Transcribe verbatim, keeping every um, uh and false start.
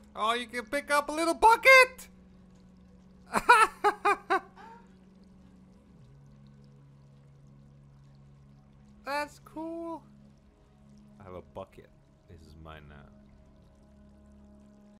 Oh, you can pick up a little bucket! That's cool. I have a bucket. This is mine now.